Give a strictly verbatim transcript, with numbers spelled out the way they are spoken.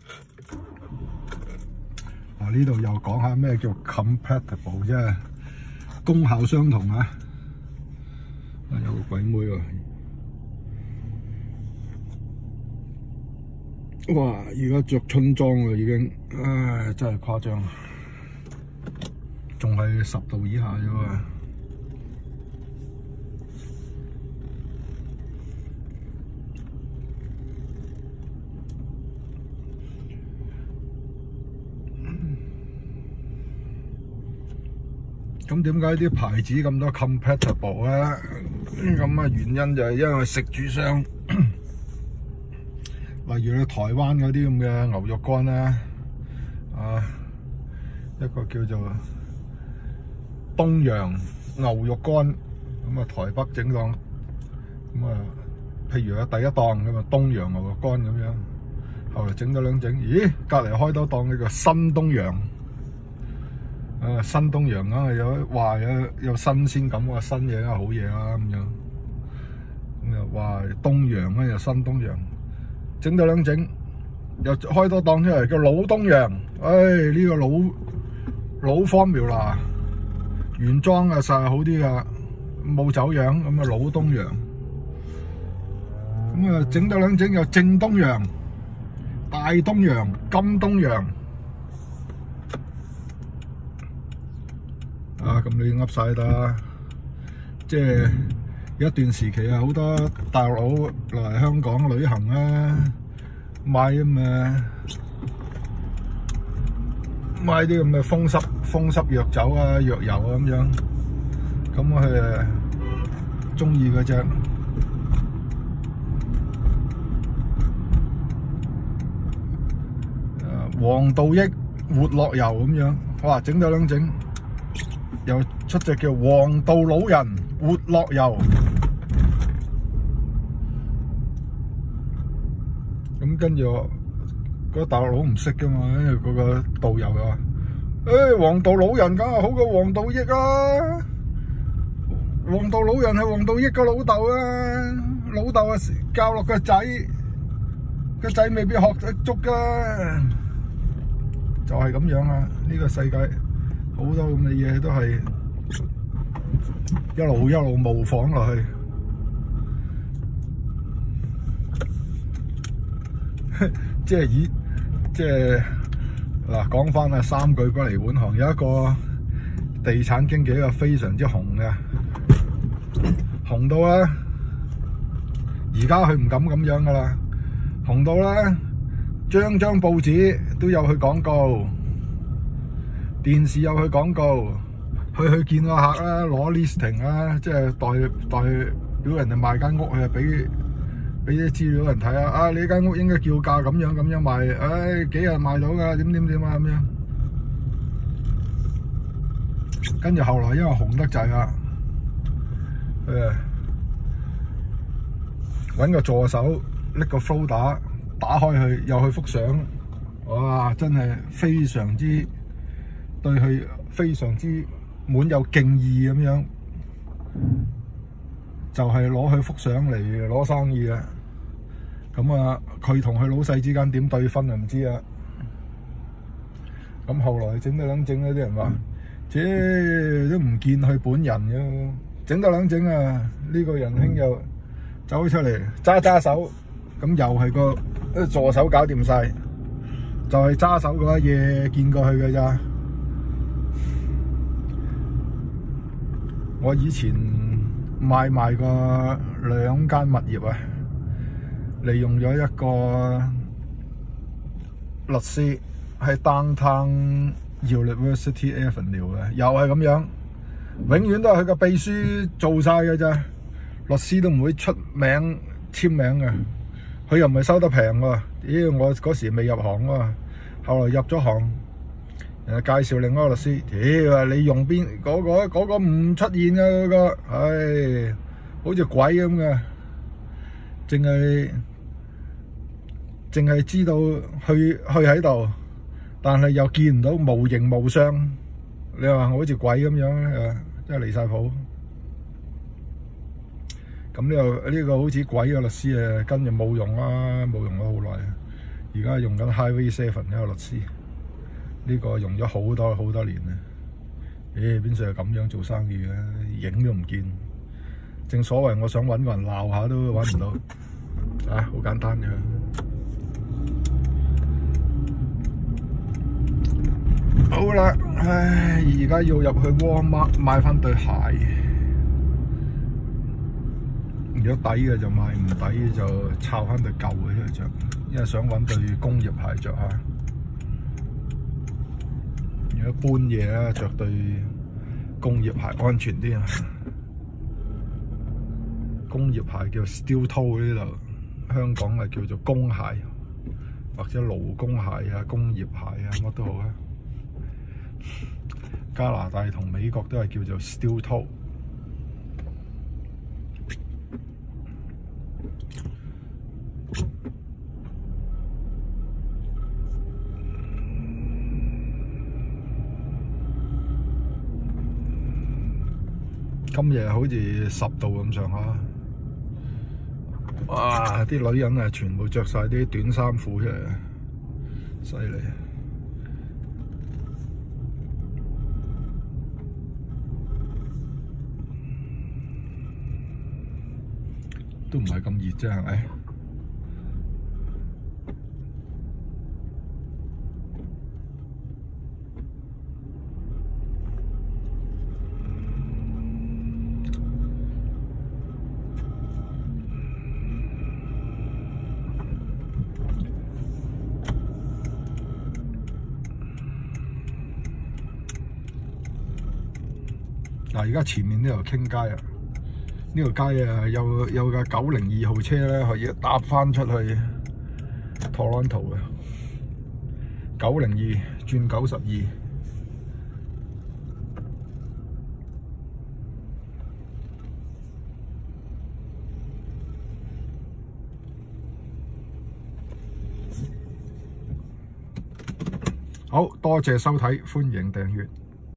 啊，呢度又講下咩叫 compatible， 即係功效相同啊！啊，有個鬼妹喎！哇！而家着春裝啦，已經，唉，真係誇張，仲係十度以下啫喎。咁點解啲牌子咁多 compatible 咧？咁啊原因就係因為食主商，例如你台灣嗰啲咁嘅牛肉乾啦，啊一個叫做東洋牛肉乾，咁啊台北整檔，咁啊譬如啊第一檔咁啊東洋牛肉乾咁樣，後來整咗兩整，咦隔離開多檔呢個新東洋。啊，新東洋啊，有話有有新鮮感喎，新嘢啊，好嘢啦咁樣。咁又話東洋啊，又新東洋，整到兩整，又開多檔出嚟叫老東洋。唉、哎，呢、這個老老 formula 原裝啊，實係好啲噶，冇走樣咁啊，老東洋。咁啊，整到兩整又正東洋、大東洋、金東洋。啊，咁你噏晒得，即係一段時期啊，好多大陸佬嚟香港旅行啊，買咁嘅買啲咁嘅風濕風濕藥酒啊、藥油啊咁樣，咁佢誒中意嗰隻黃道益活絡油咁樣，哇！整到兩整。又出隻叫黃道老人活絡油，咁跟住嗰個大陸佬唔識噶嘛，因為嗰個導遊又話：誒黃道老人梗係好過黃道益啦，黃道老人係黃道益個老豆啊，老豆啊教落個仔，個仔未必學得足噶，就係咁樣啊！呢個世界。好多咁嘅嘢都係一路一路模仿落去，即係以即係嗱講翻啊三句不離本行，有一個地產經紀啊非常之紅嘅，紅到咧而家佢唔敢咁樣噶啦，紅到咧張張報紙都有佢廣告。電視有佢廣告，佢去見個客啦，攞 listing 啦，即係代代表人哋賣間屋，佢就俾俾啲資料人睇下，啊你間屋應該叫價咁樣咁樣賣，唉幾日賣到㗎？點點點啊咁樣。跟住後來因為紅得滯啊，誒揾個助手拎個 folder 打開佢，又去幅相，哇！真係非常之〜對佢非常之滿有敬意咁樣，就係攞佢幅相嚟攞生意啊！咁啊，佢同佢老細之間點對分啊？唔知啊！咁後來整到兩整嗰啲人話，即都唔見佢本人嘅，整到兩整啊！呢個仁兄又走出嚟揸揸手，咁又係個助手搞掂晒，就係揸手嗰一嘢見過去嘅咋。我以前買賣過兩間物業啊，利用咗一個律師喺 Downtown University Avenue 嘅，又係咁樣，永遠都係佢個秘書做晒嘅咋，律師都唔會出名簽名嘅，佢又唔係收得平喎。咦，我嗰時未入行喎，後來入咗行。誒介紹另外一個律師，屌、哎、你用邊嗰、嗰個嗰、嗰個唔出現嘅嗰、嗰個，唉，好似鬼咁嘅，淨係淨係知道去去喺度，但係又見唔到無形無相。你話我好似鬼咁樣咧，誒，真係離晒譜。咁呢個呢個好似鬼嘅律師誒，跟住冇用啦，冇用咗好耐。而家用緊 Highway Seven 呢個律師，呢個用咗好多好多年啦。誒邊度係咁樣做生意嘅？影都唔見。正所謂我想揾個人鬧下都揾唔到，啊好簡單嘅。好啦，唉，而家要入去 Walmart 買翻對鞋。如果抵嘅就買，唔抵就抄翻對舊嘅出嚟着，因為想揾對工業鞋着下。如果搬嘢咧，着對工業鞋安全啲啊！工業鞋叫 steel toe 呢度，香港係叫做工鞋或者勞工鞋啊、工業鞋啊，乜都好啊。加拿大同美國都係叫做 steel toe。今日好似十度咁上下，哇！啲女人啊，全部着晒啲短衫褲出嚟，犀利。都唔係咁熱啫，係咪？嗱，而家前面呢條傾街啊，呢條街啊有有架九零二號車咧，可以搭翻出去 Toronto 嘅九零二轉九十二。好多謝收睇，歡迎訂閱。